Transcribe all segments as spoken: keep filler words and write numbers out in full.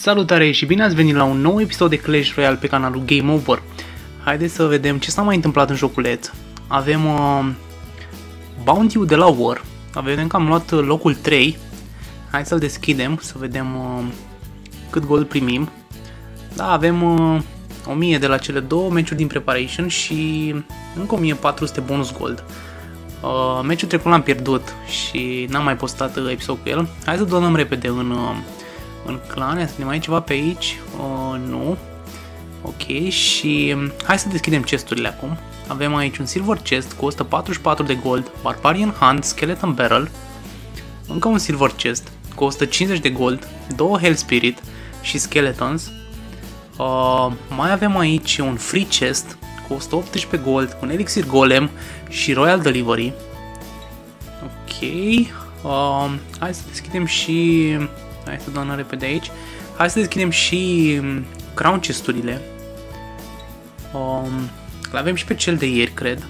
Salutare și bine ați venit la un nou episod de Clash Royale pe canalul Game Over. Haideți să vedem ce s-a mai întâmplat în joculeț. Avem uh, Bounty-ul de la War. Vedem că am luat locul trei. Hai să-l deschidem să vedem uh, cât gold primim. Da, avem uh, o mie de la cele două meciuri din Preparation și încă o mie patru sute bonus gold. Uh, meciul trecut l-am pierdut și n-am mai postat uh, episod cu el. Hai să donăm repede în... Uh, în clan, să ne mai ceva pe aici, uh, nu, ok, și hai să deschidem chesturile acum. Avem aici un silver chest, costă patruzeci și patru de gold, Barbarian Hand, Skeleton Barrel, încă un silver chest, costă cincizeci de gold, două Hell Spirit și Skeletons, uh, mai avem aici un free chest, costă optsprezece gold, un Elixir Golem și Royal Delivery, ok, uh, hai să deschidem și... Hai să dăm repede aici. Hai să deschidem și crown chest-urile. Um, l-avem și pe cel de ieri, cred.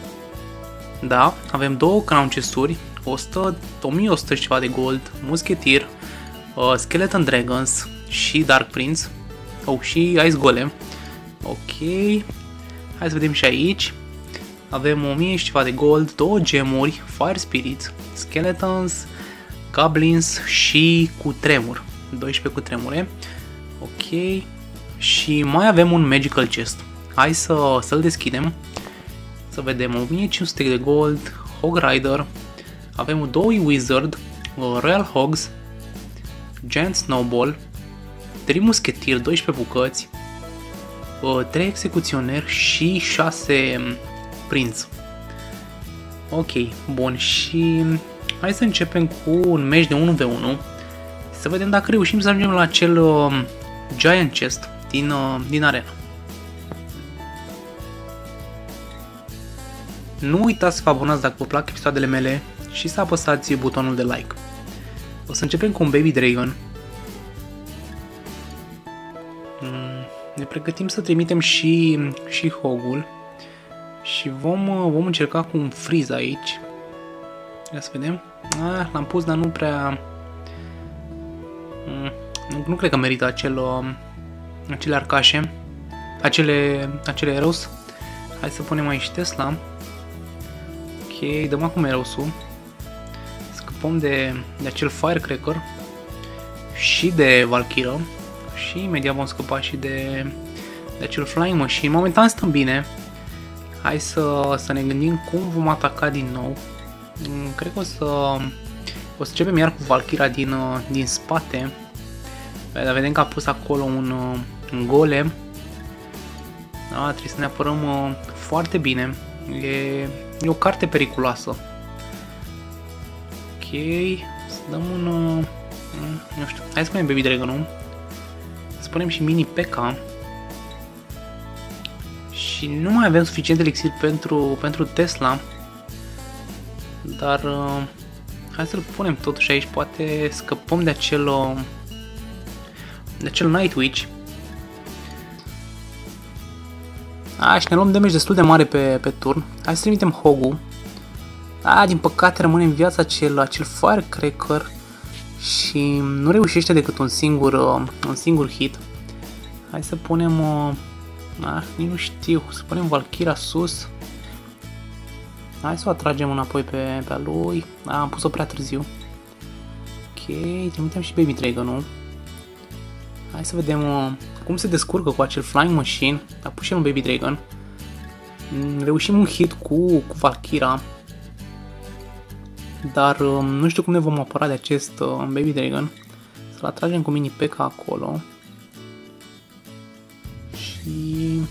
Da, avem două crown chest-uri. costă o mie o sută și ceva de gold. Musketeer, uh, Skeleton Dragons și Dark Prince. Oh, și Ice Golem. Ok. Hai să vedem și aici. Avem o mie și ceva de gold, două gemuri, Fire Spirits, Skeletons, Goblins și cu tremur, doisprezece cu tremure, ok, și mai avem un Magical Chest, hai să, să-l deschidem, să vedem, o mie cinci sute de gold, Hog Rider, avem doi Wizard, Royal Hogs, Giant Snowball, trei Musketeer, doisprezece bucăți, trei Executioner și șase Prince, ok, bun, și... Hai să începem cu un match de unu v unu, să vedem dacă reușim să ajungem la acel uh, Giant Chest din, uh, din arena. Nu uitați să vă abonați dacă vă plac episoadele mele și să apăsați butonul de like. O să începem cu un Baby Dragon. Ne pregătim să trimitem și, și Hogul și vom, uh, vom încerca cu un Freeze aici. Ia să vedem. Ah, l-am pus, dar nu prea... Nu, nu cred că merită acel, uh, acele arcașe. Acele, acele Heroes. Hai să punem aici Tesla. Ok, dăm acum Heroes-ul. Scăpăm de, de acel Firecracker. Și de Valkyrie. Și imediat vom scăpa și de, de acel Flying Machine. Momentan stăm bine. Hai să, să ne gândim cum vom ataca din nou. Cred că o să, o să începem iar cu Valkyria din, din spate. Dar vedem că a pus acolo un, un golem. Da, trebuie să ne apărăm foarte bine. E, e o carte periculoasă. Ok, să dăm un... Nu știu, hai să punem Baby Dragon-ul. Să punem și Mini P K. Și nu mai avem suficient elixir pentru, pentru Tesla. Dar uh, hai să-l punem totuși aici, poate scăpăm de acel uh, de acel Night Witch. A, și ne luăm damage destul de mare pe, pe turn. Hai să trimitem Hogul. A, din păcate rămâne în viață acel, acel Firecracker și nu reușește decât un singur, uh, un singur hit. Hai să punem, uh, a, nici nu știu, să punem Valkyria sus. Hai să o atragem înapoi pe, pe a lui. A, am pus-o prea târziu. Ok, trimitem și Baby Dragon-ul. Hai să vedem uh, cum se descurcă cu acel Flying Machine. A pus și el un Baby Dragon. Mm, reușim un hit cu, cu Valkyria. Dar uh, nu știu cum ne vom apăra de acest uh, Baby Dragon. Să-l atragem cu Mini P K acolo. Și...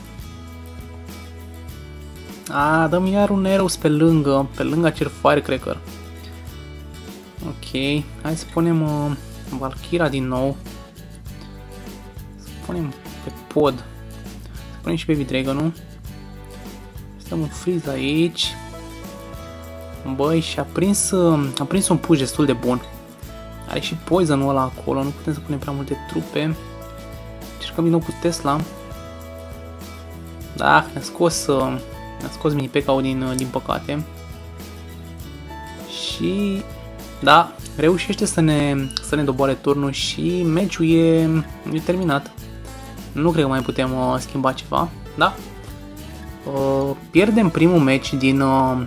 A, dăm iar un Heroes pe lângă, pe lângă acel Firecracker. Ok, hai să punem uh, Valkyria din nou. Să punem pe pod. Să punem și Baby Dragon-ul. Să dăm un freeze aici. Băi, și a prins, uh, a prins un push destul de bun. Are și poison-ul ăla acolo, nu putem să punem prea multe trupe. Încercăm din nou cu Tesla. Da, ne-a scos... Uh, A scos Mini P K-ul din, din păcate. Și da, reușește să ne, să ne doboare turnul și meciul e, e terminat. Nu cred că mai putem uh, schimba ceva, da? Uh, pierdem primul meci din uh,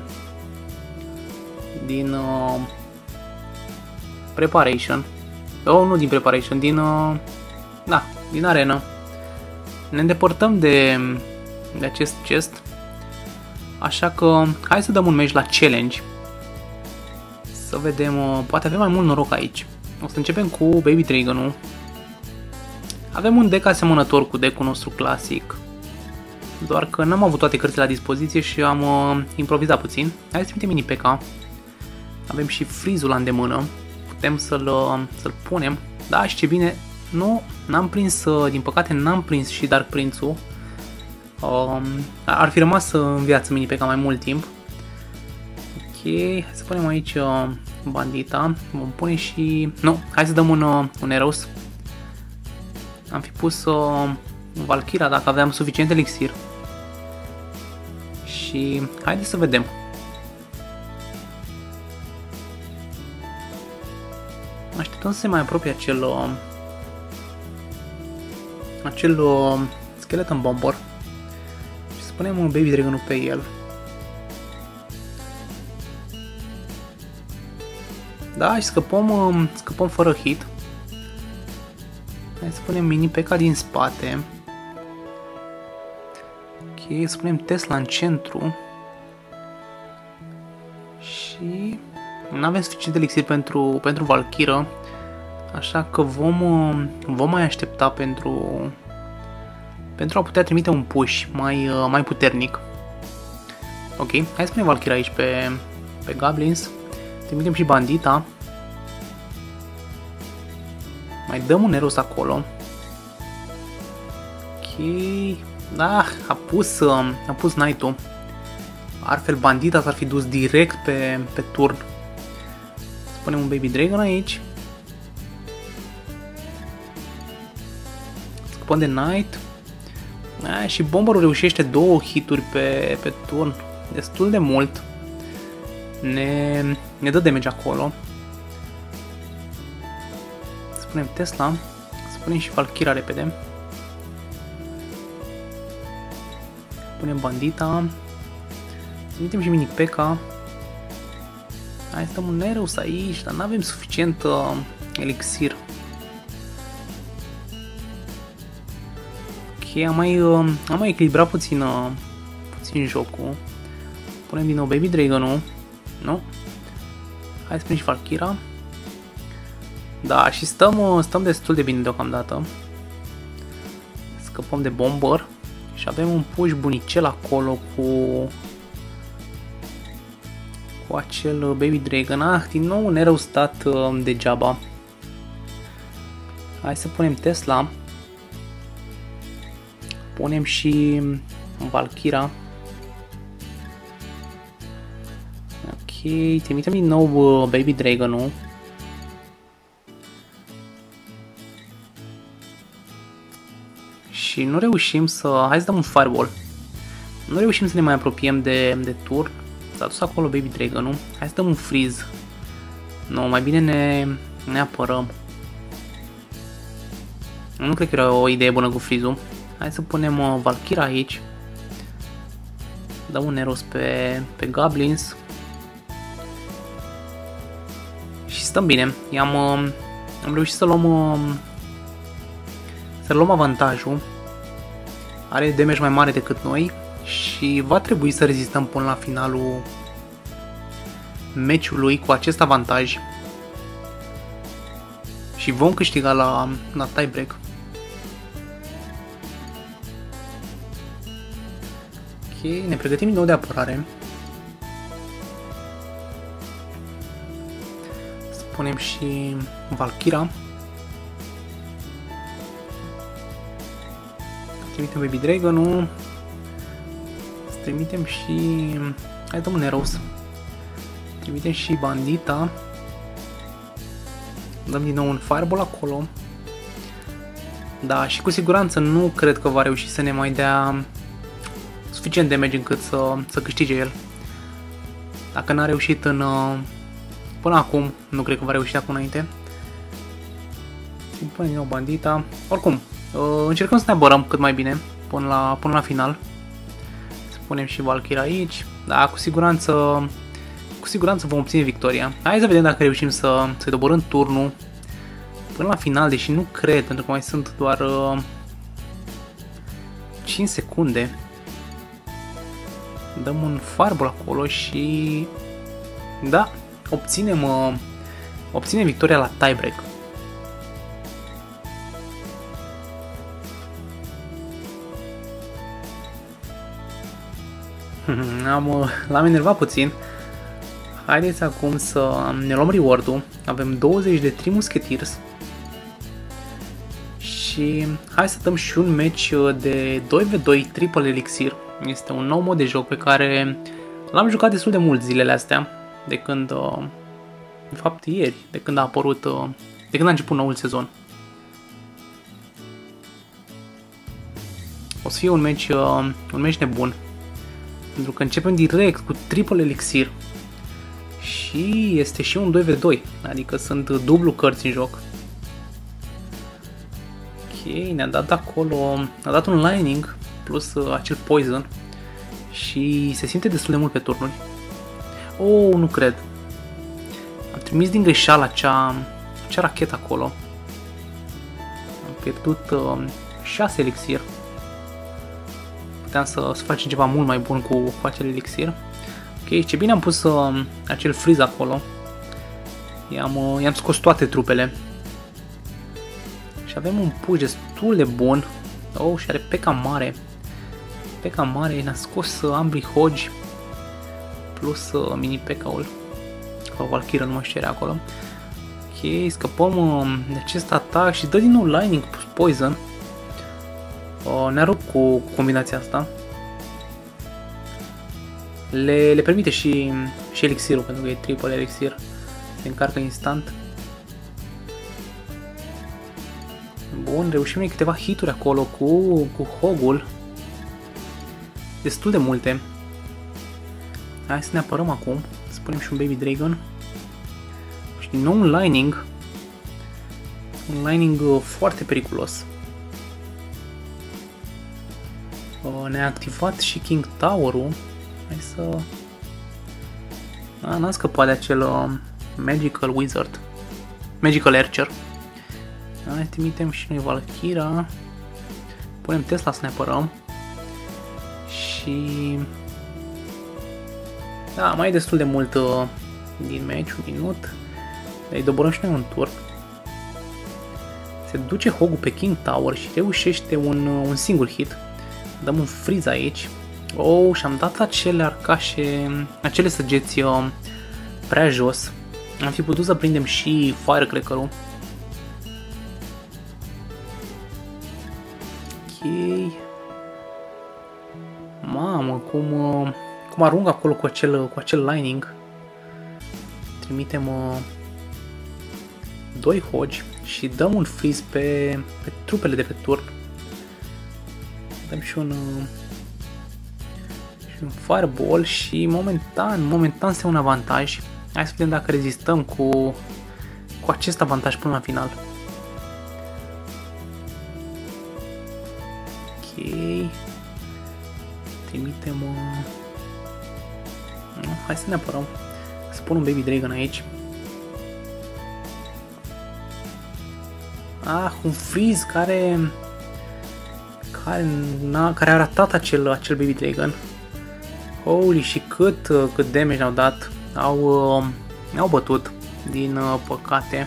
din uh, preparation. Oh, nu din preparation, din uh, da, din arena. Ne îndepărtăm de, de acest chest. Așa că hai să dăm un meci la challenge. Să vedem, uh, poate avem mai mult noroc aici. O să începem cu Baby Dragon-ul. Avem un deck asemănător cu deck-ul nostru clasic. Doar că n-am avut toate cărțile la dispoziție și am uh, improvizat puțin. Hai să trimitem mini P K. Avem și Freeze-ul la îndemână. Putem să-l uh, să-l punem. Da, și ce bine, nu, n-am prins, uh, din păcate n-am prins și Dark Prince-ul. Uh, ar fi rămas în viață mini P K mai mult timp. Ok, hai să punem aici uh, bandita. Vom pune și... Nu, hai să dăm un, uh, un Eros. Am fi pus uh, Valkyra dacă aveam suficient elixir. Și haideți să vedem. Așteptăm să se mai apropie acel uh, acel uh, Skeleton Bomber. Și să punem un Baby Dragon pe el. Da, și scăpăm, uh, scăpăm fără hit. Hai să punem mini P K din spate. Ok, să punem Tesla în centru. Și nu avem suficient elixir pentru, pentru Valkyra. Așa că vom, vom mai aștepta pentru, pentru a putea trimite un push mai, mai puternic. Ok, hai să punem Valkyra aici pe, pe Goblins. Trimitem și bandita. Mai dăm un Eros acolo. Ok. Da, a pus, a pus Knight-ul. Altfel bandita s-ar fi dus direct pe, pe turn. Să punem un Baby Dragon aici. Scăpăm de Knight. A, și Bomberul reușește două hituri pe, pe turn. Destul de mult. Ne, ne dă damage acolo. Punem Tesla, să punem și Valkyra repede. Punem bandita. Trimitem și mini P K. Hai să dăm un Nereus aici, dar nu avem suficient uh, elixir. Ok, am mai, uh, am mai echilibrat puțin, uh, puțin jocul. Punem din nou Baby Dragon-ul. Nu? Hai să punem și Valkyra. Da, și stăm, stăm destul de bine deocamdată. Scăpăm de Bomber. Și avem un push bunicel acolo cu... Cu acel Baby Dragon. Ah, din nou un erou stat uh, degeaba. Hai să punem Tesla. Punem și Valkyra. Ok, trimitem din nou uh, Baby Dragon-ul. Și nu reușim să... Hai să dăm un Fireball. Nu reușim să ne mai apropiem de, de turn. S-a dus acolo Baby Dragon-ul. Hai să dăm un Freeze. Nu, mai bine ne, ne apărăm. Nu cred că era o idee bună cu Freeze-ul. Hai să punem uh, Valkyra aici. Dăm un Eros pe, pe Goblins. Și stăm bine. I-am, uh, am reușit să luăm... Uh, să luăm avantajul. Are damage mai mare decât noi și va trebui să rezistăm până la finalul meciului cu acest avantaj. Și vom câștiga la, la tiebreak. Ok, ne pregătim din nou de apărare. Spunem și Valkyra. Trimitem Baby Dragon-ul. Trimitem și... Hai, dăm un Eros. Trimitem și bandita. Dăm din nou un Fireball acolo. Da, și cu siguranță nu cred că va reuși să ne mai dea suficient damage încât să, să câștige el. Dacă n-a reușit în, Până acum nu cred că va reuși acum înainte. Pune din nou bandita. Oricum, încercăm să ne apărăm cât mai bine până la, până la final. Să punem și Valkyrie aici. Da, cu siguranță, cu siguranță vom obține victoria. Hai să vedem dacă reușim să, să-i doborâm turnul până la final, deși nu cred, pentru că mai sunt doar uh, cinci secunde. Dăm un fireball acolo și da, obținem, uh, obținem victoria la tiebreak. Am, l-am enervat puțin. Haideți acum să ne luăm reward-ul. Avem douăzeci de Three Musketeers. Și hai să dăm și un match de doi v doi Triple Elixir. Este un nou mod de joc pe care l-am jucat destul de mult zilele astea. De când, de fapt ieri, de când a apărut, de când a început noul sezon. O să fie un match, un match nebun. Pentru că începem direct cu Triple Elixir. Și este și un doi v doi, adică sunt dublu cărți în joc. Ok, ne-a dat acolo, a dat un Lightning plus uh, acel Poison. Și se simte destul de mult pe turnuri. Oh, nu cred. Am trimis din greșeală acea, acea rachetă acolo. Am pierdut uh, șase elixir. Puteam să, să facem ceva mult mai bun cu, cu acel elixir. Ok, ce bine am pus uh, acel freeze acolo. I-am uh, i-am scos toate trupele. Și avem un push destul de bun. Oh, și are P K mare. P K mare, ne-a scos uh, Ambry Hodge. Plus uh, mini P K-ul. Sau Valkyrie, nu mă știu ce era acolo. Ok, scăpăm uh, de acest atac și dă din nou Lightning plus Poison. Uh, ne-a rupt cu combinația asta. Le, le permite și, și elixirul, pentru că e triple elixir. Se încarcă instant. Bun, reușim câteva hituri acolo cu, cu Hogul. Destul de multe. Hai să ne apărăm acum. Să punem și un Baby Dragon. Și din nou un Lightning. Un Lightning foarte periculos. Ne-a activat și King Tower-ul. Hai să... N-am scăpat de acel uh, Magical Wizard. Magical Archer. Hai, trimitem și noi Valkyria. Punem Tesla să ne apărăm. Și... Da, mai e destul de mult uh, din match, un minut. Îi doborăm și noi un turn. Se duce Hogul pe King Tower și reușește un, uh, un singur hit. Dăm un freeze aici. Oh, și-am dat acele arcașe, acele săgeți uh, prea jos. Am fi putut să prindem și Firecracker-ul. Ok. Mamă, cum, uh, cum arunc acolo cu acel, cu acel Lightning. Trimitem uh, doi Hodge și dăm un freeze pe, pe trupele de pe turn. Dăm și un... Uh, un fireball și momentan, momentan este un avantaj. Hai să vedem dacă rezistăm cu, cu acest avantaj până la final. Ok. Trimitem... Uh... Hai să ne apărăm. Să pun un Baby Dragon aici. Ah, un freeze care... Care, care a ratat acel, acel Baby Dragon. Holy, și cât, cât damage ne-au dat. Au, ne-au bătut, din uh, păcate.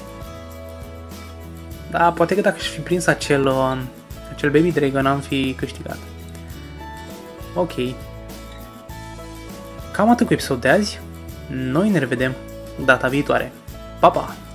Da, poate că dacă aș fi prins acel, uh, acel Baby Dragon am fi câștigat. Ok. Cam atât cu episodul de azi. Noi ne revedem data viitoare. Pa, pa!